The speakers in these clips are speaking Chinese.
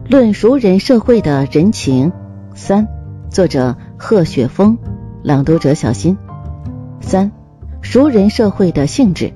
论熟人社会的人情。3. 作者贺雪峰，朗读者小新。3. 熟人社会的性质。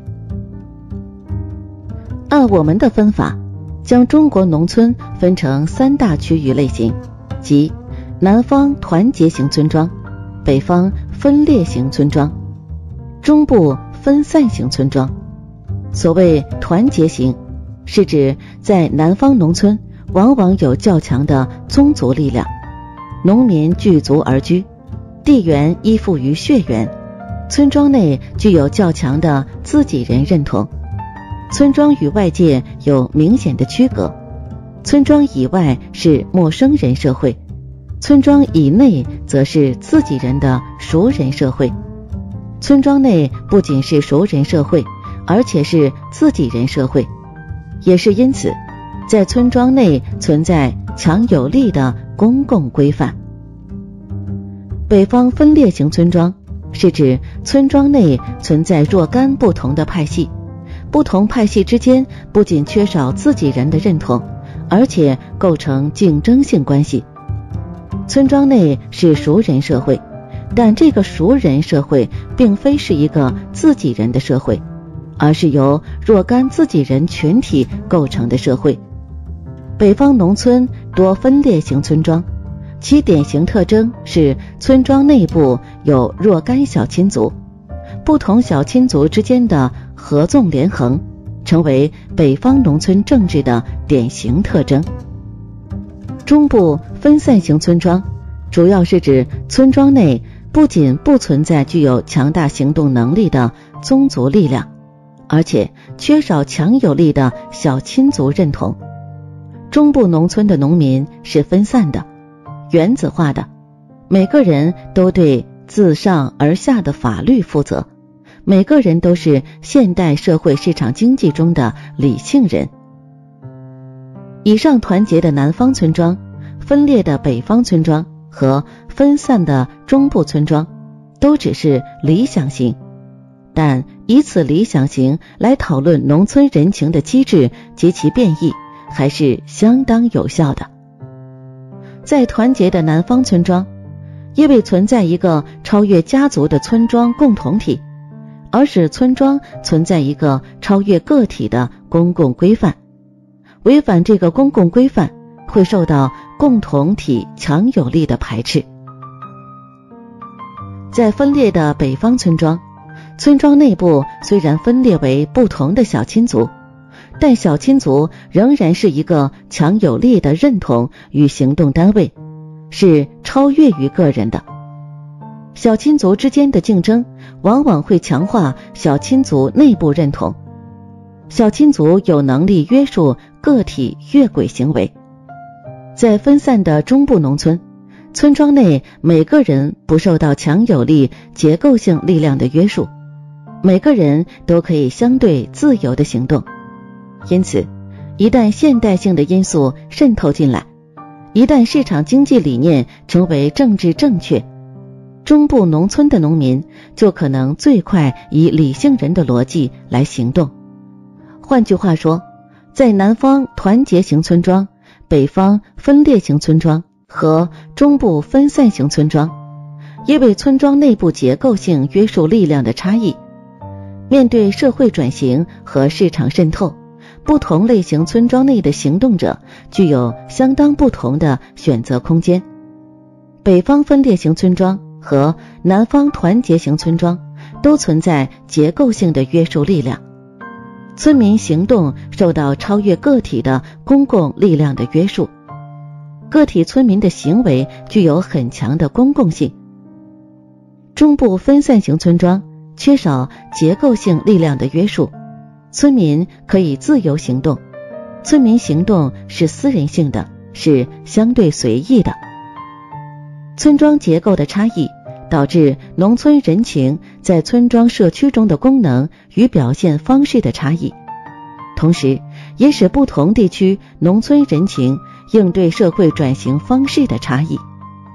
按我们的分法，将中国农村分成3大区域类型，即南方团结型村庄、北方分裂型村庄、中部分散型村庄。所谓团结型，是指在南方农村往往有较强的宗族力量，农民聚族而居，地缘依附于血缘，村庄内具有较强的自己人认同，村庄与外界有明显的区隔，村庄以外是陌生人社会，村庄以内则是自己人的熟人社会。村庄内不仅是熟人社会，而且是自己人社会，也是因此在村庄内存在强有力的公共规范。北方分裂型村庄是指村庄内存在若干不同的派系，不同派系之间不仅缺少自己人的认同，而且构成竞争性关系。村庄内是熟人社会，但这个熟人社会并非是一个自己人的社会，而是由若干自己人群体构成的社会。北方农村多分裂型村庄，其典型特征是村庄内部有若干小亲族，不同小亲族之间的合纵连横，成为北方农村政治的典型特征。中部分散型村庄主要是指村庄内不仅不存在具有强大行动能力的宗族力量，而且缺少强有力的小亲族认同。中部农村的农民是分散的、原子化的，每个人都对自上而下的法律负责，每个人都是现代社会市场经济中的理性人。以上团结的南方村庄、分裂的北方村庄和分散的中部村庄都只是理想型，但以此理想型来讨论农村人情的机制及其变异，还是相当有效的。在团结的南方村庄，因为存在一个超越家族的村庄共同体，而使村庄存在一个超越个体的公共规范，违反这个公共规范会受到共同体强有力的排斥。在分裂的北方村庄，村庄内部虽然分裂为不同的小亲族，但小亲族仍然是一个强有力的认同与行动单位，是超越于个人的。小亲族之间的竞争往往会强化小亲族内部认同，小亲族有能力约束个体越轨行为。在分散的中部农村，村庄内每个人不受到强有力结构性力量的约束，每个人都可以相对自由地行动。因此，一旦现代性的因素渗透进来，一旦市场经济理念成为政治正确，中部农村的农民就可能最快以理性人的逻辑来行动。换句话说，在南方团结型村庄、北方分裂型村庄和中部分散型村庄，因为村庄内部结构性约束力量的差异，面对社会转型和市场渗透，不同类型村庄内的行动者具有相当不同的选择空间。北方分裂型村庄和南方团结型村庄都存在结构性的约束力量，村民行动受到超越个体的公共力量的约束，个体村民的行为具有很强的公共性。中部分散型村庄缺少结构性力量的约束，村民可以自由行动，村民行动是私人性的，是相对随意的。村庄结构的差异导致农村人情在村庄社区中的功能与表现方式的差异，同时也使不同地区农村人情应对社会转型方式的差异。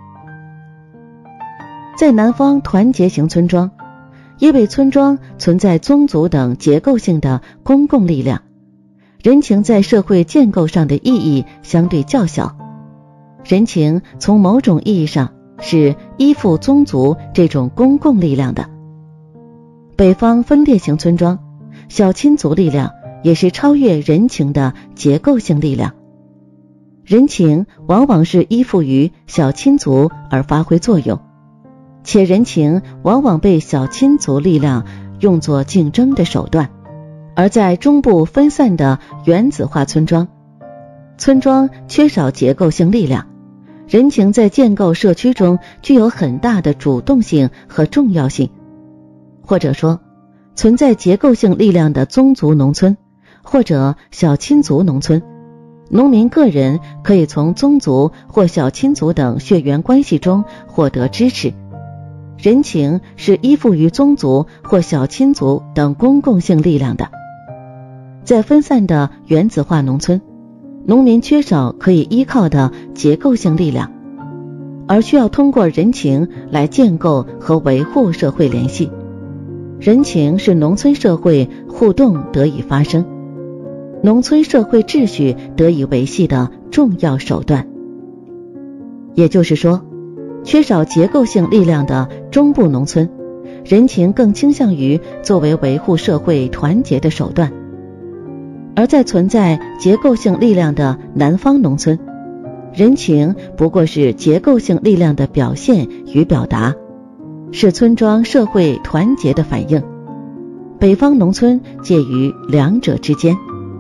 在南方团结型村庄，因为村庄存在宗族等结构性的公共力量， 人情在社会建构上的意义相对较小。人情从某种意义上是依附宗族这种公共力量的。北方分裂型村庄，小亲族力量也是超越人情的结构性力量。人情往往是依附于小亲族而发挥作用，且人情往往被小亲族力量用作竞争的手段。而在中部分散的原子化村庄，村庄缺少结构性力量，人情在建构社区中具有很大的主动性和重要性。或者说，存在结构性力量的宗族农村或者小亲族农村，农民个人可以从宗族或小亲族等血缘关系中获得支持。人情是依附于宗族或小亲族等公共性力量的。在分散的原子化农村，农民缺少可以依靠的结构性力量，而需要通过人情来建构和维护社会联系。人情是农村社会互动得以发生，农村社会秩序得以维系的重要手段。也就是说，缺少结构性力量的中部农村，人情更倾向于作为维护社会团结的手段；而在存在结构性力量的南方农村，人情不过是结构性力量的表现与表达，是村庄社会团结的反应。北方农村介于两者之间。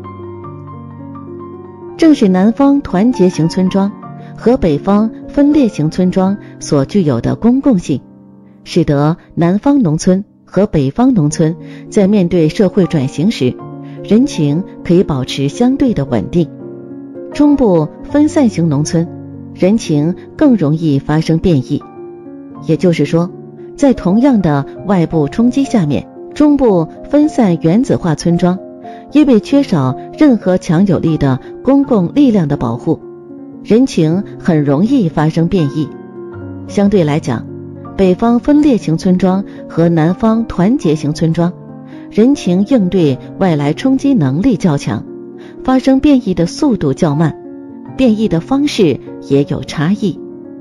正是南方团结型村庄和北方分裂型村庄所具有的公共性，使得南方农村和北方农村在面对社会转型时，人情可以保持相对的稳定。中部分散型农村，人情更容易发生变异。也就是说，在同样的外部冲击下面，中部分散原子化村庄因为缺少任何强有力的公共力量的保护，人情很容易发生变异。相对来讲，北方分裂型村庄和南方团结型村庄，人情应对外来冲击能力较强，发生变异的速度较慢，变异的方式也有差异。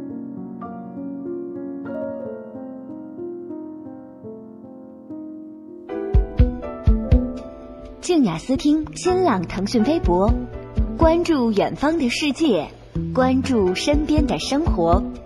静雅思听新浪腾讯微博，关注远方的世界，关注身边的生活。